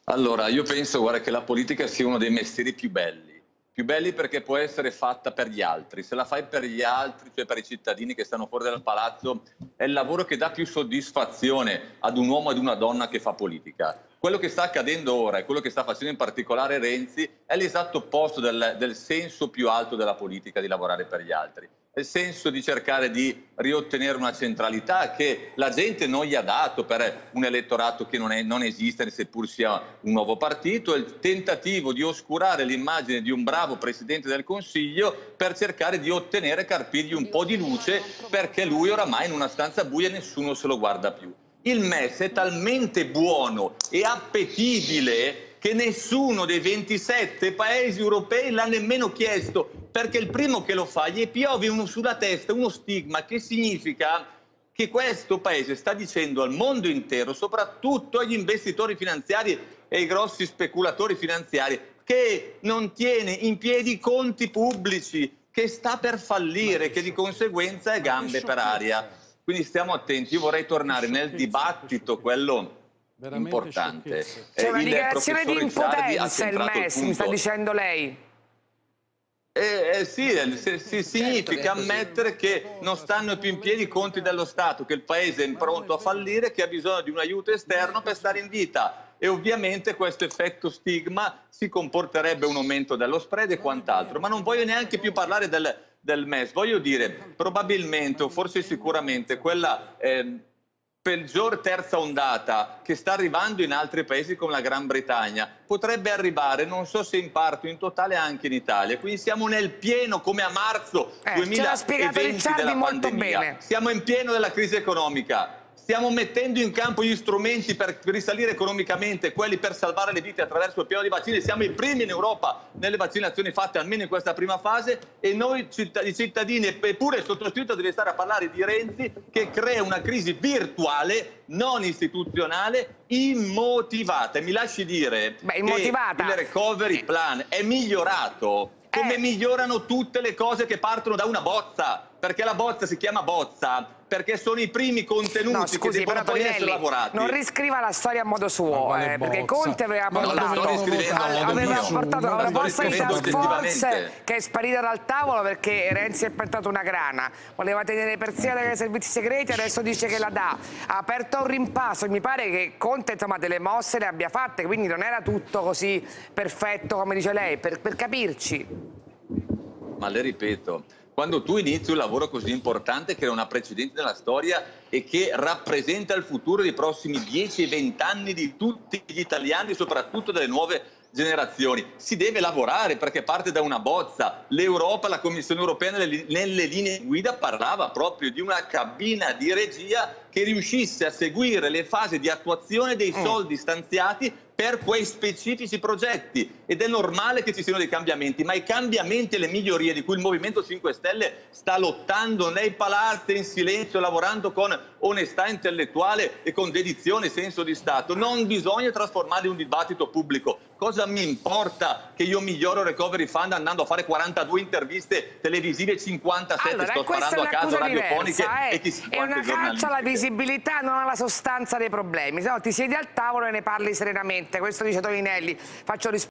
Allora, io penso, guarda, che la politica sia uno dei mestieri più belli perché può essere fatta per gli altri. Se la fai per gli altri, cioè per i cittadini che stanno fuori dal palazzo, è il lavoro che dà più soddisfazione ad un uomo e ad una donna che fa politica. Quello che sta accadendo ora e quello che sta facendo in particolare Renzi è l'esatto opposto del senso più alto della politica, di lavorare per gli altri. È il senso di cercare di riottenere una centralità che la gente non gli ha dato per un elettorato che non esiste, seppur sia un nuovo partito, è il tentativo di oscurare l'immagine di un bravo Presidente del Consiglio per cercare di ottenere, carpirgli un po' di luce, perché lui oramai in una stanza buia e nessuno se lo guarda più. Il MES è talmente buono e appetibile che nessuno dei 27 paesi europei l'ha nemmeno chiesto, perché il primo che lo fa gli piove sulla testa uno stigma che significa che questo paese sta dicendo al mondo intero, soprattutto agli investitori finanziari e ai grossi speculatori finanziari, che non tiene in piedi i conti pubblici, che sta per fallire, che di conseguenza è gambe per aria. Quindi stiamo attenti. Io vorrei tornare nel dibattito, quello importante. C'è una dichiarazione di impotenza il MES, mi sta dicendo lei? Sì, significa ammettere che non stanno più in piedi i conti dello Stato, che il Paese è pronto a fallire, che ha bisogno di un aiuto esterno per stare in vita. E ovviamente questo effetto stigma si comporterebbe un aumento dello spread e quant'altro. Ma non voglio neanche più parlare del MES. Voglio dire, probabilmente, o forse sicuramente, quella peggior terza ondata che sta arrivando in altri paesi come la Gran Bretagna potrebbe arrivare, non so se in parte o in totale, anche in Italia. Quindi siamo nel pieno, come a marzo 2020 della pandemia. Siamo in pieno della crisi economica. Stiamo mettendo in campo gli strumenti per risalire economicamente, quelli per salvare le vite attraverso il piano di vaccini. Siamo i primi in Europa nelle vaccinazioni fatte, almeno in questa prima fase, e noi cittadini, eppure il sottoscritto deve stare a parlare di Renzi che crea una crisi virtuale, non istituzionale, immotivata. E mi lasci dire che il recovery plan è migliorato come migliorano tutte le cose che partono da una bozza, perché la bozza si chiama bozza perché sono i primi contenuti che devono poi essere lavorati. Non riscriva la storia a modo suo, perché Conte aveva portato una proposta di task force che è sparita dal tavolo perché Renzi è portato una grana, voleva tenere per sé dai servizi segreti, adesso dice che la dà, ha aperto un rimpasso. Mi pare che Conte, insomma, delle mosse le abbia fatte, quindi non era tutto così perfetto come dice lei, per capirci. Ma le ripeto, quando tu inizi un lavoro così importante, che è una precedente nella storia e che rappresenta il futuro dei prossimi 10 e 20 anni di tutti gli italiani, soprattutto delle nuove generazioni, si deve lavorare perché parte da una bozza. L'Europa, la Commissione europea nelle linee guida parlava proprio di una cabina di regia che riuscisse a seguire le fasi di attuazione dei soldi stanziati per quei specifici progetti, ed è normale che ci siano dei cambiamenti, ma i cambiamenti e le migliorie di cui il Movimento 5 Stelle sta lottando nei palazzi in silenzio, lavorando con onestà intellettuale e con dedizione e senso di Stato, non bisogna trasformarli in un dibattito pubblico. Cosa mi importa che io miglioro il recovery fund andando a fare 42 interviste televisive, 57 allora, sto sparando a caso radiofoniche e chi si è una caccia alla visibilità, non alla sostanza dei problemi. Se no ti siedi al tavolo e ne parli serenamente. Questo dice Toninelli. Faccio